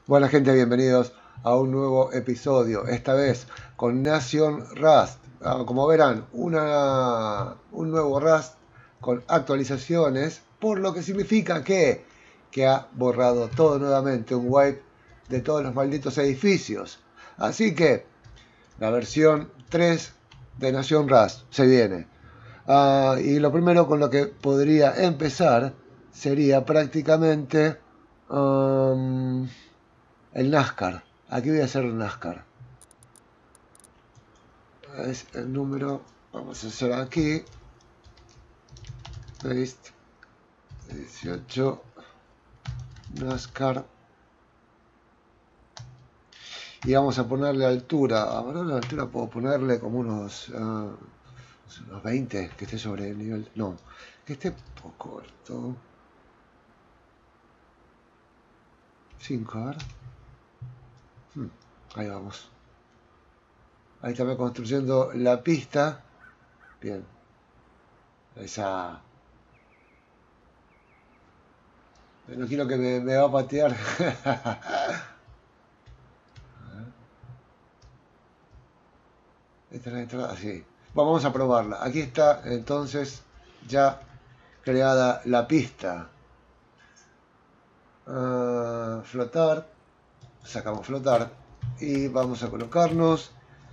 Buena gente, bienvenidos a un nuevo episodio, esta vez con Nation Rust. Como verán, un nuevo Rust con actualizaciones, por lo que significa que ha borrado todo nuevamente, un wipe de todos los malditos edificios. Así que la versión 3 de Nation Rust se viene. Y lo primero con lo que podría empezar sería prácticamente el NASCAR. Aquí voy a hacer el NASCAR. Es el número. Vamos a hacer aquí. Paste. 18. NASCAR. Y vamos a ponerle altura. Ahora la altura puedo ponerle como unos 20. Que esté sobre el nivel. No. Que esté un poco corto. 5, a ver. Ahí vamos. Ahí está construyendo la pista. Bien. Esa. No quiero que me va a patear. Esta es la entrada, sí. Vamos a probarla. Aquí está entonces ya creada la pista. Flotar. Sacamos flotar. Y vamos a colocarnos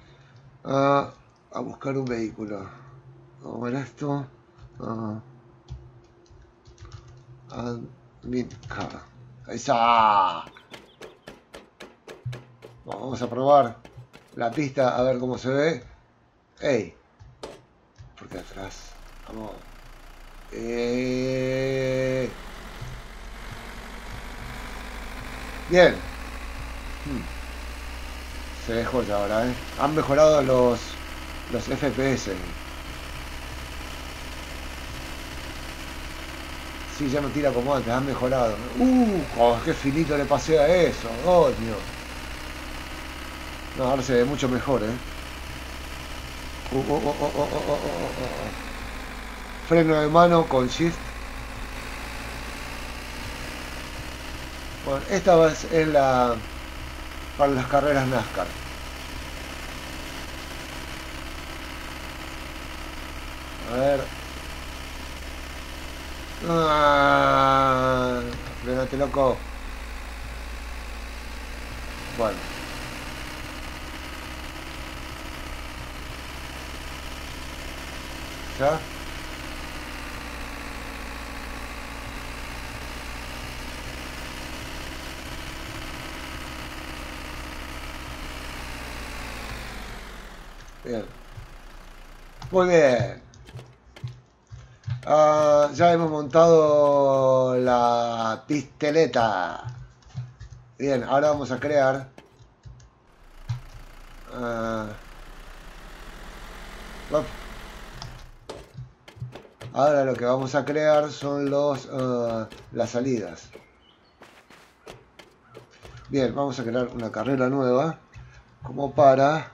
a buscar un vehículo. Vamos a ver esto. Admin car. Ahí está. Vamos a probar la pista a ver cómo se ve. ¡Ey! ¿Por qué atrás? Vamos. Bien. Se ve joya ahora, ¿eh? Han mejorado los FPS. Sí, ya no tira como antes, han mejorado. ¡Qué finito le pasé a eso! ¡Coño! No, ahora se ve mucho mejor, ¿eh? Freno de mano con shift. Bueno, esta es la para las carreras NASCAR. A ver. Frenate, loco. Bueno. ¿Ya? Bien. Muy bien. Ya hemos montado la pisteleta. Bien, ahora vamos a crear ahora lo que vamos a crear son las salidas. Bien, vamos a crear una carrera nueva como para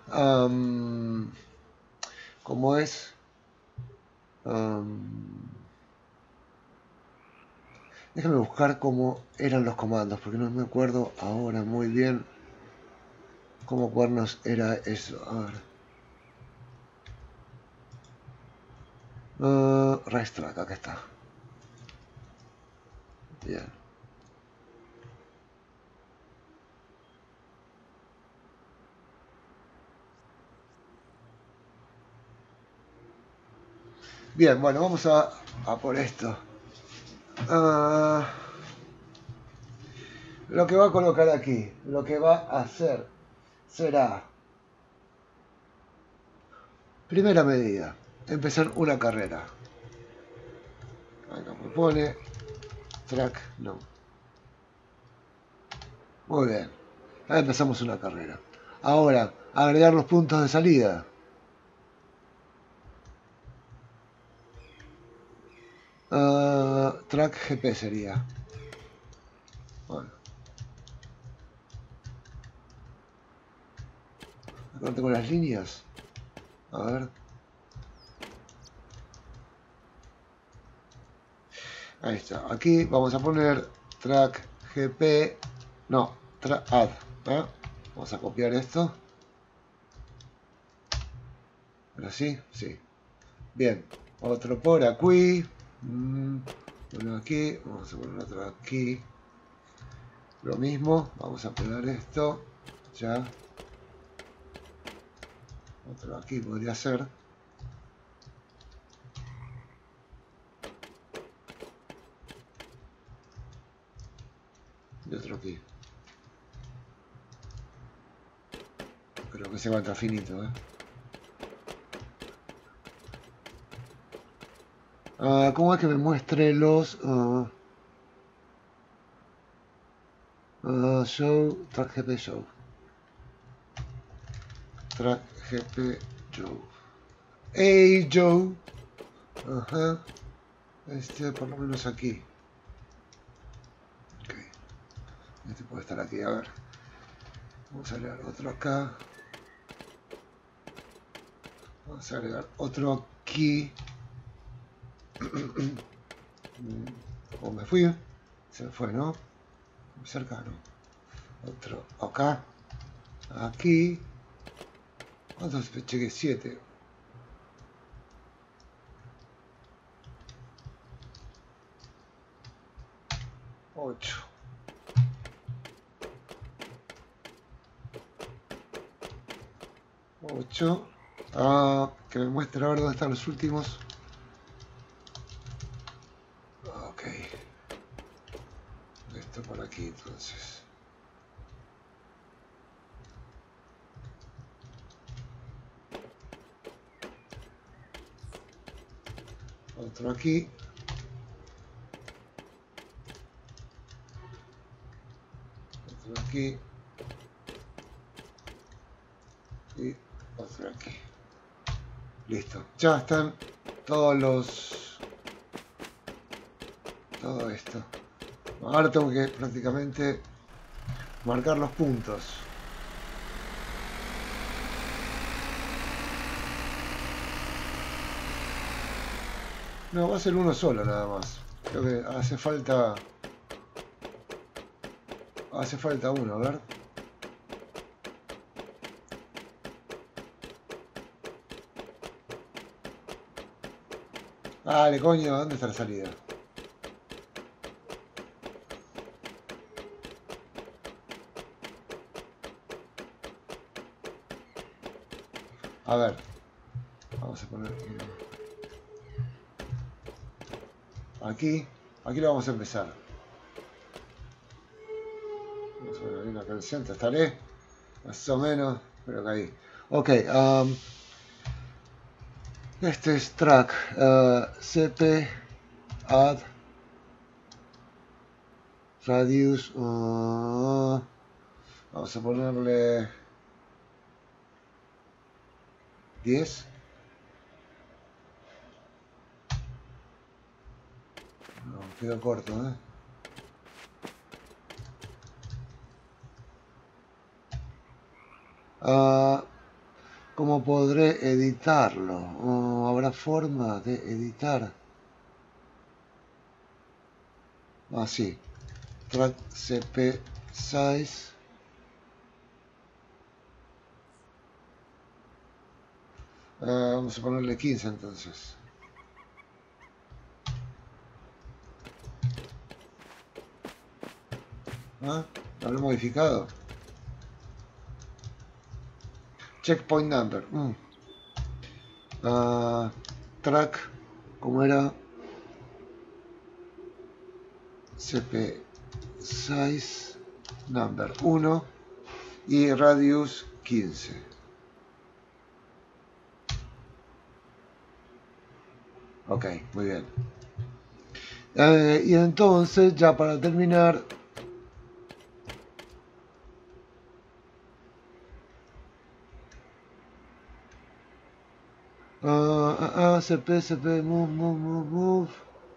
¿cómo es? Déjame buscar cómo eran los comandos, porque no me acuerdo ahora muy bien cómo cuernos era eso. A ver. Racetrack, acá está. Bien. Bien, bueno, vamos a por esto. Lo que va a colocar aquí, lo que va a hacer será, primera medida, empezar una carrera. Acá me pone track, no. Muy bien, ahí empezamos una carrera. Ahora, agregar los puntos de salida. Track GP sería. Bueno. Acá tengo las líneas. A ver. Ahí está. Aquí vamos a poner track GP. No, add. Vamos a copiar esto. ¿Ahora sí? Sí. Bien. Otro por aquí. Uno aquí. Vamos a poner otro aquí. Lo mismo. Vamos a pegar esto. Ya. Otro aquí podría ser. Y otro aquí. Creo que se va a finito, ¿Cómo es que me muestre los show, track GP show? Track GP Joe. Hey Joe. Ajá. Por lo menos aquí. Ok. Este puede estar aquí, a ver. Vamos a agregar otro acá. Vamos a agregar otro aquí. O me fui. Se me fue, ¿no? Muy cercano. Otro acá. Aquí. ¿Cuántos cheques? 7. 8. 8. Que me muestre ahora dónde están los últimos. Ok. Esto por aquí entonces. Otro aquí. Otro aquí. Y otro aquí. Listo. Ya están todos los... Todo esto. Ahora tengo que prácticamente marcar los puntos. No, va a ser uno solo nada más. Creo que hace falta... Hace falta uno, a ver. Dale, coño, ¿dónde está la salida? A ver. Vamos a poner... Aquí. Aquí lo vamos a empezar. Vamos a poner una canción, te estaré. Más o menos. Pero que ahí. Ok. Este es track. CP. Add. Radius. Vamos a ponerle 10. No, quedó corto, ¿Cómo podré editarlo? ¿Habrá forma de editar? Sí. Track CP size. Vamos a ponerle 15 entonces. ¿Lo habré modificado? Checkpoint number. Track, ¿cómo era? CP size number 1 y radius 15. Ok, muy bien. Y entonces, ya para terminar, CP, move.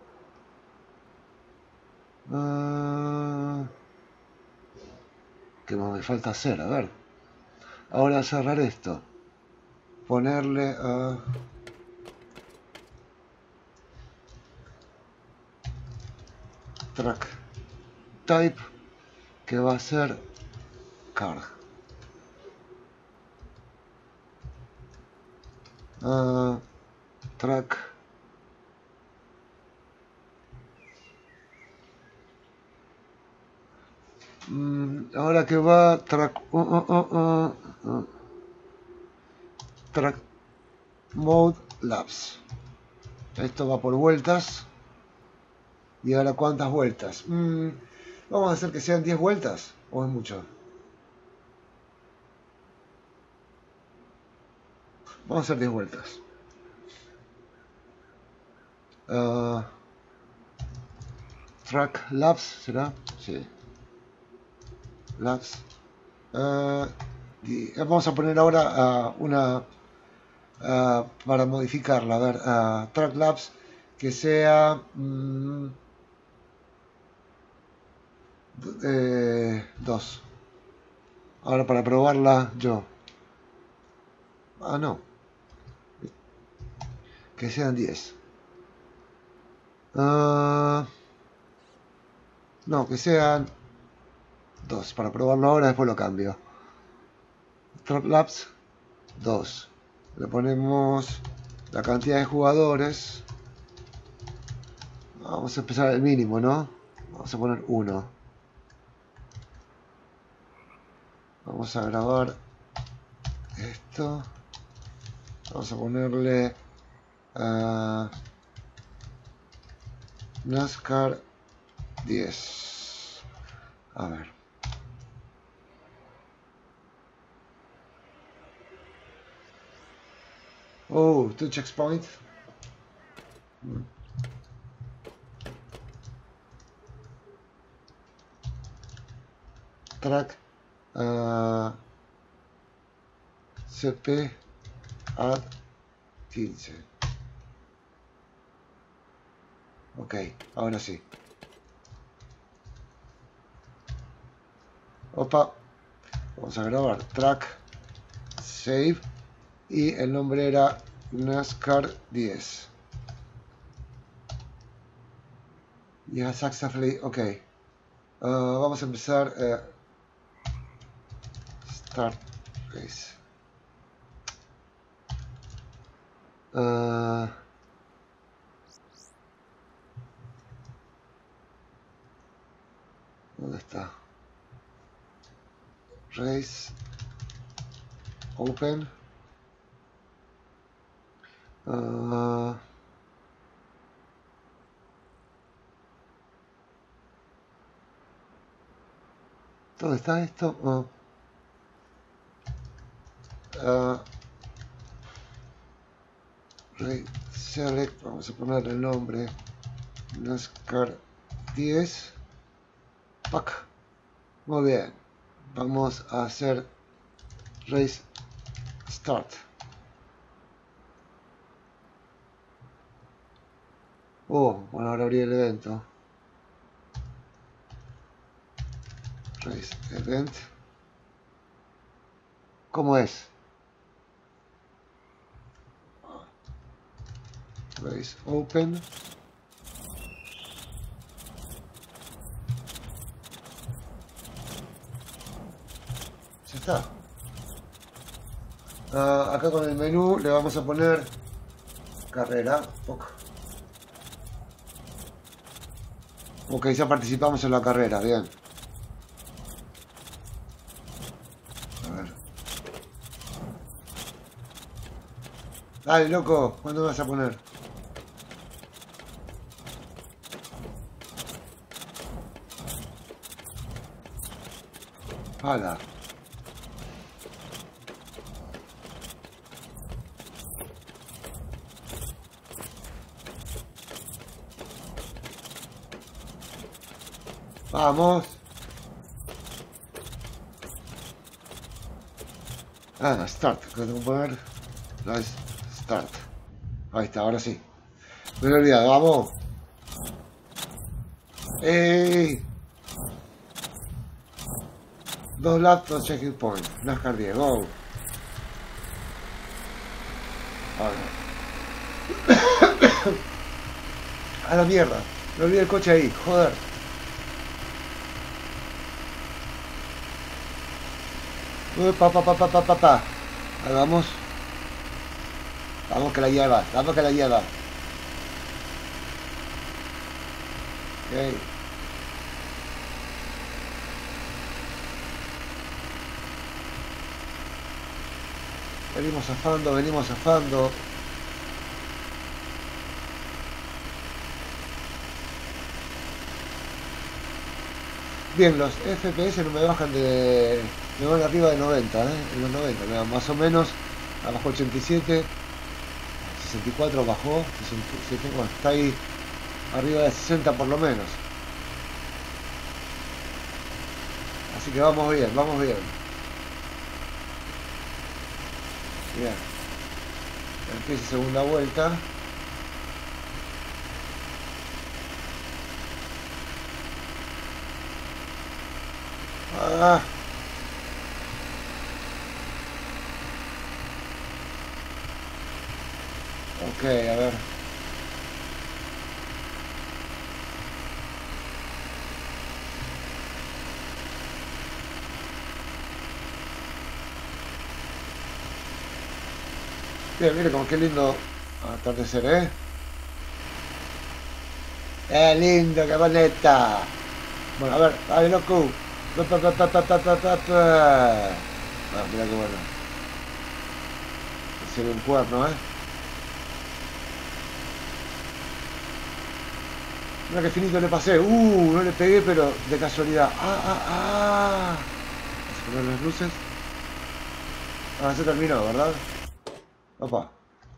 ¿Qué más me falta hacer? A ver. Ahora cerrar esto. Ponerle track type, que va a ser NASCAR. Track. Ahora que va track. Track Mode Laps. Esto va por vueltas. Y ahora, ¿cuántas vueltas? Vamos a hacer que sean 10 vueltas. ¿O es mucho? Vamos a hacer 10 vueltas. Track Laps, ¿será? Sí. Laps. Vamos a poner ahora una para modificarla. A ver, Track Laps que sea 2. Ahora para probarla yo. No. Que sean 10. No, que sean 2. Para probarlo ahora, después lo cambio. Track Laps 2. Le ponemos la cantidad de jugadores. Vamos a empezar el mínimo, ¿no? Vamos a poner 1. Vamos a grabar esto. Vamos a ponerle NASCAR 10. A ver. Oh, 2 checkpoints. Track CP add 15. Ok, ahora sí. Opa, vamos a grabar track save y el nombre era NASCAR 10. Ya successfully, ok. Vamos a empezar start race. ¿Dónde está? Race open. ¿Dónde está esto? Select, vamos a poner el nombre NASCAR 10. Pack. Muy bien. Vamos a hacer race start. Bueno, ahora abrí el evento. Race event. ¿Cómo es? Race open. Ya está. Acá con el menú le vamos a poner carrera. Ok, ya participamos en la carrera, bien. A ver. Dale, loco, ¿cuándo me vas a poner? ¡Hala! Vamos. Start. Tengo que poner start. Ahí está, ahora sí. Me he olvidado, vamos. ¡Ey! 2 laps, 2 checkpoint. NASCAR 10, go. A la mierda. Me olvidé el coche ahí, joder. Pa. Ahí vamos. Vamos que la lleva. Vamos que la lleva. Ok. Venimos zafando, venimos zafando. Bien, los FPS no me bajan de... Me van arriba de 90, en los 90, me dan más o menos. Abajo 87. 64 bajó. 67, bueno, está ahí arriba de 60 por lo menos. Así que vamos bien, vamos bien. Bien. Empieza segunda vuelta. Ah. Ok, a ver. Bien, mire como qué lindo atardecer, ¿eh? ¡Qué lindo, qué bonita! Bueno, a ver, dale loco. Ah, mira qué bueno. Se ve un cuerno, ¿eh? Mira qué finito le pasé. No le pegué, pero de casualidad. Vamos a poner las luces. Ah, se terminó, ¿verdad? Opa.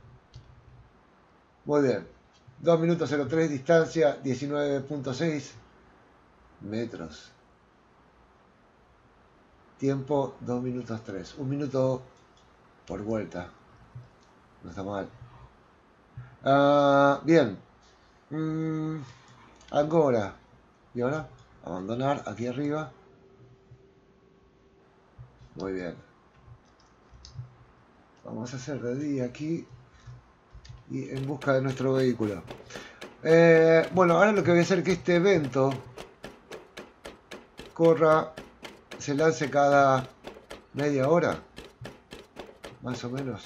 Muy bien. 2 minutos 03, distancia 19.6 metros. Tiempo 2 minutos 3. 1 minuto por vuelta. No está mal. Bien. Ahora. ¿Y ahora? Abandonar aquí arriba. Muy bien. Vamos a hacer de día aquí. Y en busca de nuestro vehículo. Bueno, ahora lo que voy a hacer es que este evento corra, se lance cada media hora. Más o menos.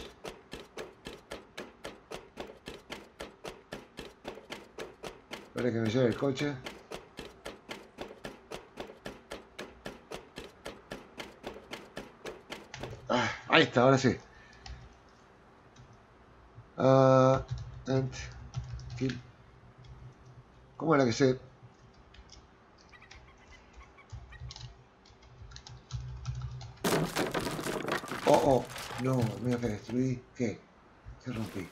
Espera que me lleve el coche. Ahí está, ahora sí. ¿Cómo era que se...? Oh, no, mira que destruí. ¿Qué? ¿Qué rompí?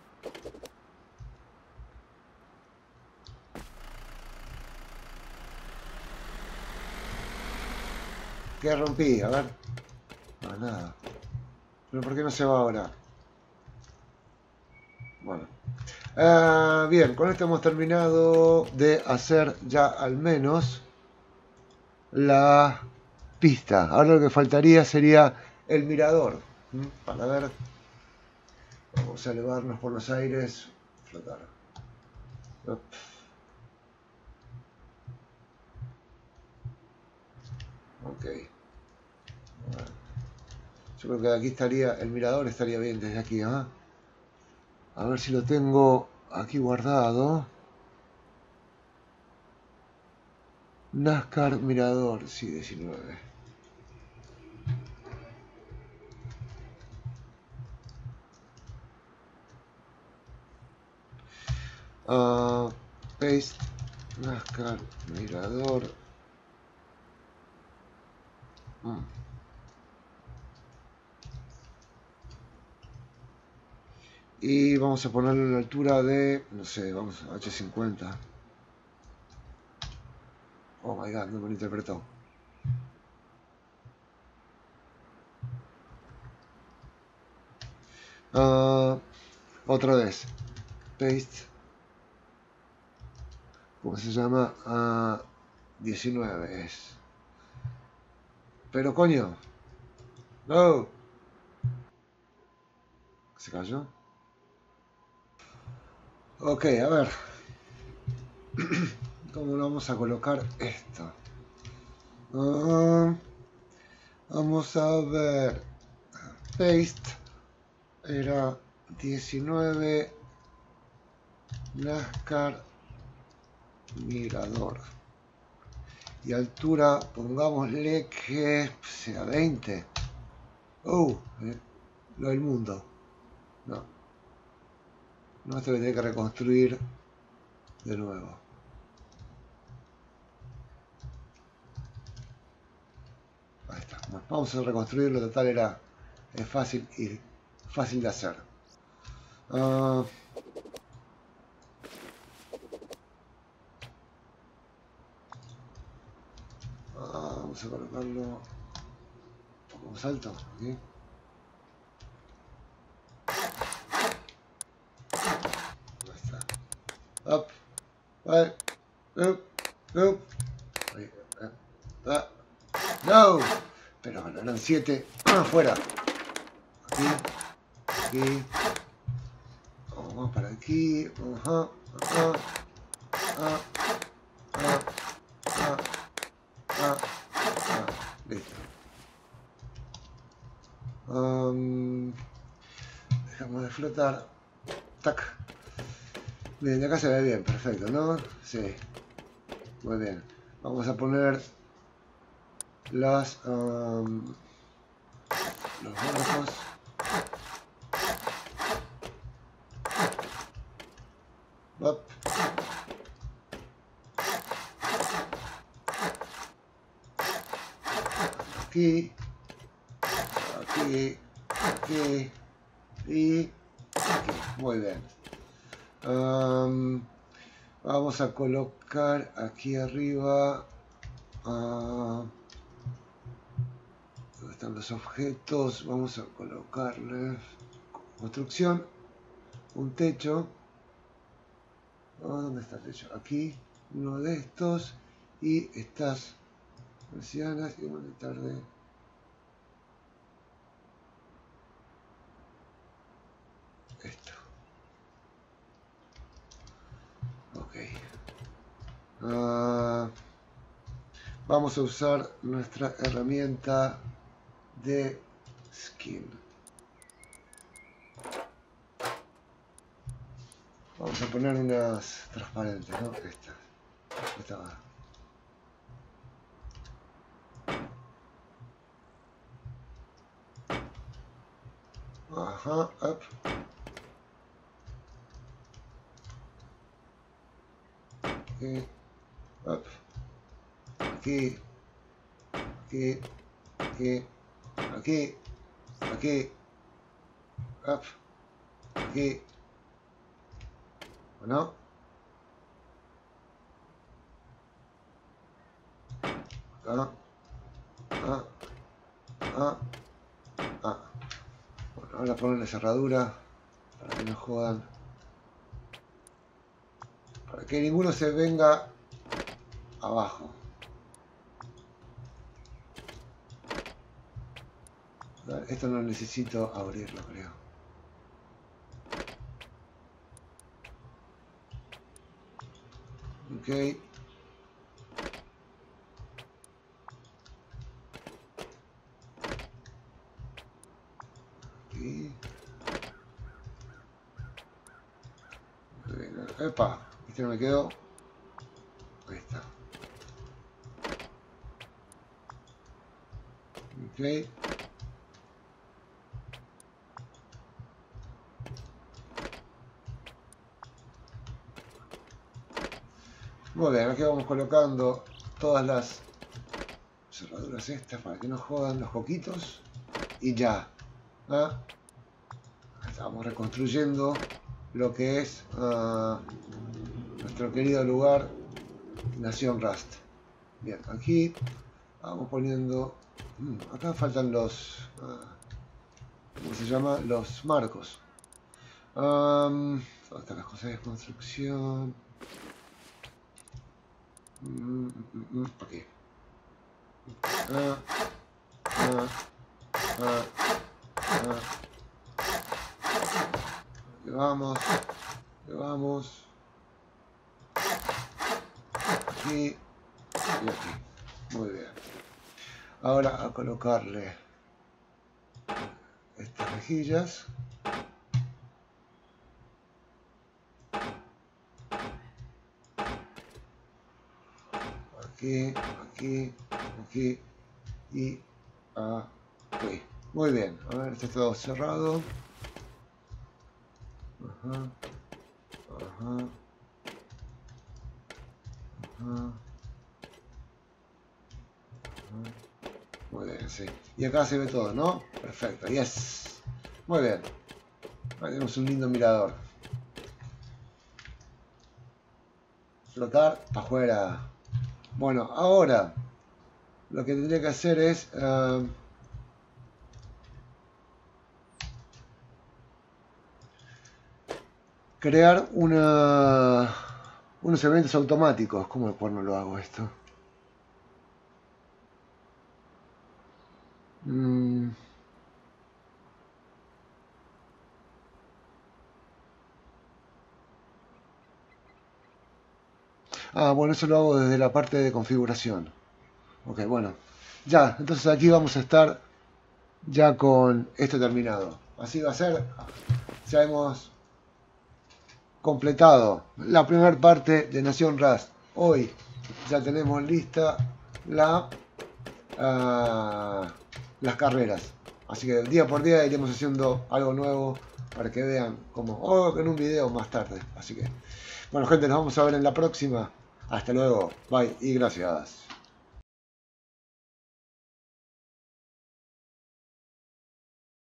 ¿Qué rompí? A ver. No, nada. ¿Pero por qué no se va ahora? Bueno. Bien, con esto hemos terminado de hacer ya al menos la pista. Ahora lo que faltaría sería el mirador. Para ver. Vamos a elevarnos por los aires. Flotar. Up. Ok. Bueno. Yo creo que aquí estaría, el mirador estaría bien desde aquí, ¿eh? A ver si lo tengo aquí guardado. NASCAR Mirador, sí, 19. Paste, NASCAR Mirador. Y vamos a ponerlo a la altura de, no sé, vamos a H50. Oh my god, no me lo interpretó. Otra vez. Paste. ¿Cómo se llama? 19 es. Pero coño. No. ¿Se cayó? Ok, a ver. ¿Cómo lo vamos a colocar esto? Vamos a ver. Paste era 19. NASCAR Mirador. Y altura, pongámosle que sea 20. Lo del mundo. No. No, esto que tiene que reconstruir de nuevo. Ahí está. Bueno, vamos a reconstruirlo. Total es fácil y fácil de hacer. Vamos a colocarlo un poco más alto. ¿Sí? Ahí está. Up. Up. Ahí. No. Pero bueno, eran 7. Fuera. Aquí. Vamos para aquí. Listo. Dejamos de flotar. Tac. Bien, de acá se ve bien, perfecto, ¿no? Sí. Muy bien. Vamos a poner los barcos. Up. Aquí y aquí. Muy bien. Vamos a colocar aquí arriba. ¿Dónde están los objetos? Vamos a colocarles construcción, un techo. ¿Dónde está el techo? Aquí, uno de estos y estas persianas. Y bueno, tarde. Esto. Ok. Vamos a usar nuestra herramienta de skin. Vamos a poner unas transparentes, ¿no? Esta va. Ajá, up. Aquí, up. Aquí, up. Aquí. Bueno. Acá. Bueno, ahora poner la cerradura para que no jodan. Para que ninguno se venga abajo. Esto no necesito abrirlo, creo. Ok. Aquí. Epa, este no me quedó. Ahí está. Ok. Muy bien, aquí vamos colocando todas las cerraduras estas para que no jodan los coquitos. Y ya. Estamos reconstruyendo lo que es nuestro querido lugar, Nación Rust. Bien, aquí vamos poniendo. Acá faltan los. ¿Cómo se llama? Los marcos. ¿Dónde están las cosas de construcción? Aquí. Vamos. Aquí y aquí. Muy bien. ahora a colocarle estas rejillas. Aquí, aquí, aquí y aquí. Muy bien, a ver, está todo cerrado. Ajá, ajá, ajá. Muy bien, sí. Y acá se ve todo, ¿no? Perfecto, yes. Muy bien. Ahí tenemos un lindo mirador. Flotar para afuera. Bueno, ahora lo que tendría que hacer es crear unos eventos automáticos. ¿Cómo no lo hago esto? Bueno, eso lo hago desde la parte de configuración. Ok, bueno. Ya, entonces aquí vamos a estar ya con esto terminado. Así va a ser. Ya hemos completado la primera parte de Nación Rust. Hoy ya tenemos lista las carreras. Así que día por día iremos haciendo algo nuevo para que vean como o en un video más tarde. Así que, bueno gente, nos vamos a ver en la próxima. Hasta luego, bye y gracias.